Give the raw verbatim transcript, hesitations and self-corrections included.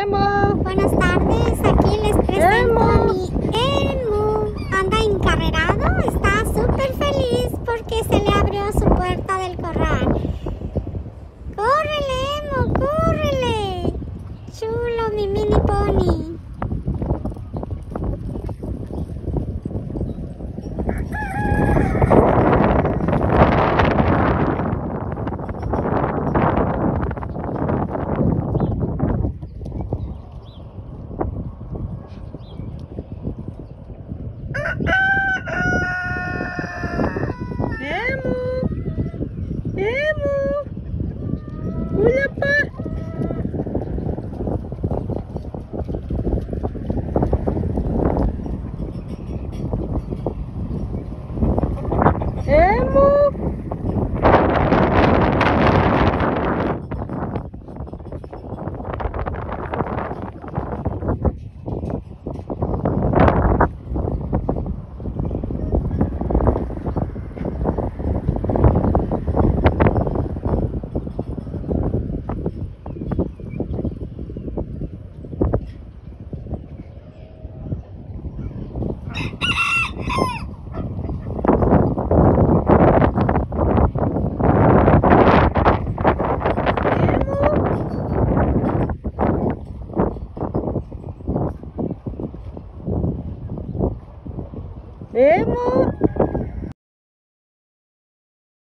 Emo. Buenas tardes, aquí les presento a mi Emu. Anda encarrerado, está súper feliz porque se le abrió su puerta del corral. ¡Córrele, Emu, córrele! Chulo, mi mini pony. Emu. Emu. Uya pa. Emu.